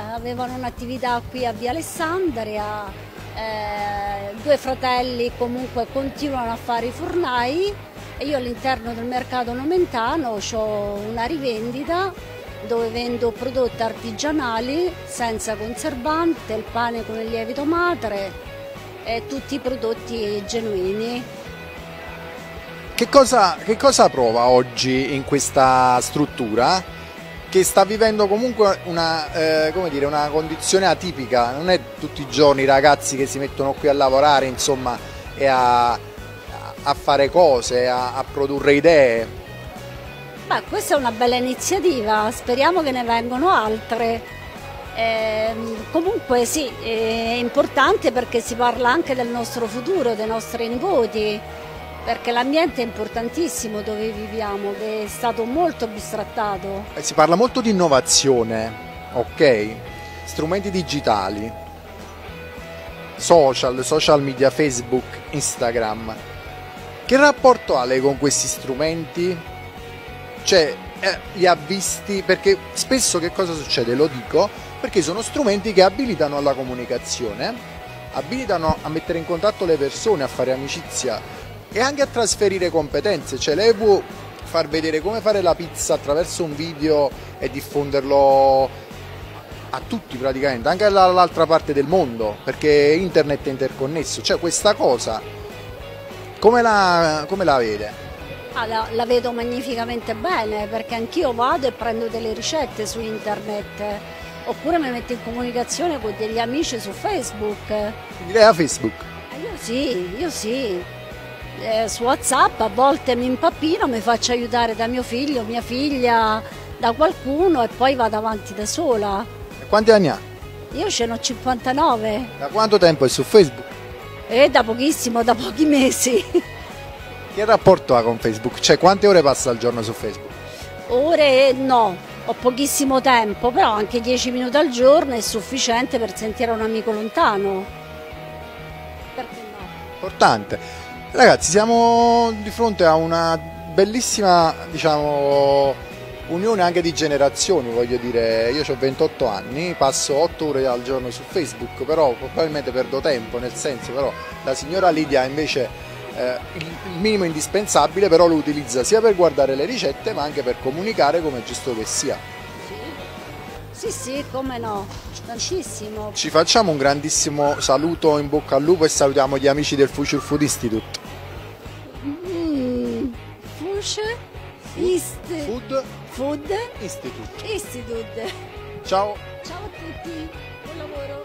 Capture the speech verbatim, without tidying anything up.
avevano un'attività qui a Via Alessandria, eh, due fratelli comunque continuano a fare i fornai e io all'interno del mercato nomentano ho una rivendita dove vendo prodotti artigianali senza conservante, il pane con il lievito madre e tutti i prodotti genuini. Che cosa, che cosa prova oggi in questa struttura che sta vivendo comunque una, eh, come dire, una condizione atipica? Non è tutti i giorni i ragazzi che si mettono qui a lavorare, insomma, e a, a fare cose, a, a produrre idee. Beh, questa è una bella iniziativa, speriamo che ne vengano altre. Eh, comunque sì, è importante perché si parla anche del nostro futuro, dei nostri nipoti, perché l'ambiente è importantissimo dove viviamo, che è stato molto bistrattato. Eh, si parla molto di innovazione, ok? Strumenti digitali, social, social media, Facebook, Instagram. Che rapporto ha lei con questi strumenti? Cioè, eh, li ha visti? Perché spesso che cosa succede? Lo dico, perché sono strumenti che abilitano alla comunicazione, abilitano a mettere in contatto le persone, a fare amicizia e anche a trasferire competenze. Cioè lei può far vedere come fare la pizza attraverso un video e diffonderlo a tutti praticamente, anche dall'altra parte del mondo, perché internet è interconnesso. Cioè questa cosa come la, come la vede? Ah, la, la vedo magnificamente bene, perché anch'io vado e prendo delle ricette su internet, oppure mi metto in comunicazione con degli amici su Facebook. Quindi lei ha Facebook? Eh, io sì, io sì. Eh, su WhatsApp a volte mi impappino, mi faccio aiutare da mio figlio, mia figlia, da qualcuno e poi vado avanti da sola. E quanti anni ha? Io ce n'ho cinquantanove. Da quanto tempo è su Facebook? E da pochissimo, da pochi mesi. Che rapporto ha con Facebook? Cioè quante ore passa al giorno su Facebook? Ore no, ho pochissimo tempo, però anche dieci minuti al giorno è sufficiente per sentire un amico lontano. Perché no? Importante. Ragazzi, siamo di fronte a una bellissima, diciamo, unione anche di generazioni, voglio dire. Io ho ventotto anni, passo otto ore al giorno su Facebook, però probabilmente perdo tempo, nel senso, però la signora Lidia invece eh, il, il minimo indispensabile, però lo utilizza sia per guardare le ricette ma anche per comunicare, come è giusto che sia. Sì, sì, come no, tantissimo. Ci facciamo un grandissimo saluto, in bocca al lupo, e salutiamo gli amici del Future Food Institute. Mm, Future Ist Food Food Institute. Institute. Ciao. Ciao a tutti, buon lavoro.